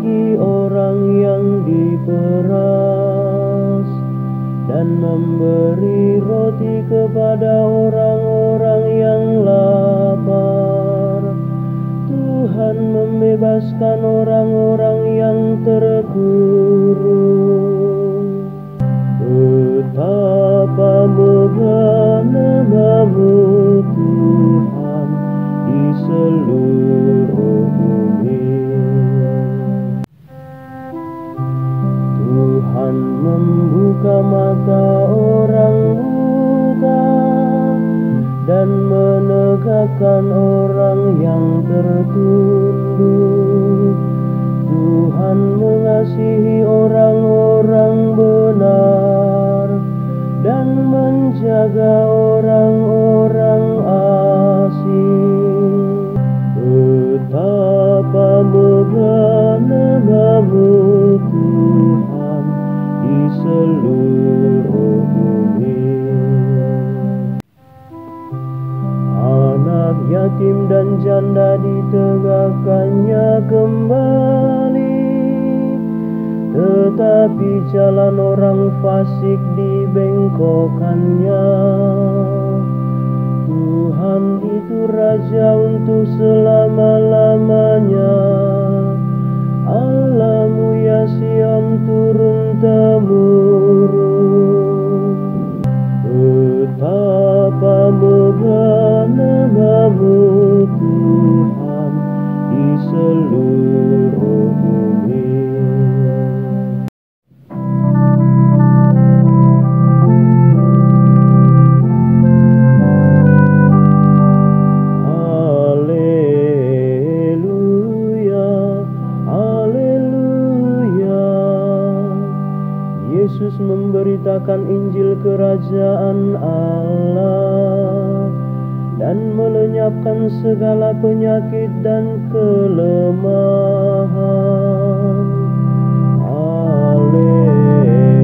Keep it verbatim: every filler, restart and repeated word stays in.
mengasihi orang yang diperas, dan memberi roti kepada orang-orang yang lapar. Tuhan membebaskan orang-orang yang terkurung. Betapa megah nama-Mu Tuhan di seluruh bumi. Tuhan membuka mata orang buta dan menegakkan orang yang tertunduk. Tuhan mengasihi orang-orang benar dan menjaga orang-orang asing. Betapa megah nama-Mu Tuhan di seluruh bumi. Anak yatim dan janda ditegakkannya kembali, tetapi jalan orang fasik dibengkokkannya. Tuhan itu Raja untuk selama-lamanya. Allah-Mu ya Sion turun-temurun. Betapa megah nama-Mu Tuhan di seluruh bumi. Yesus memberitakan Injil Kerajaan Allah dan melenyapkan segala penyakit dan kelemahan. Haleluya.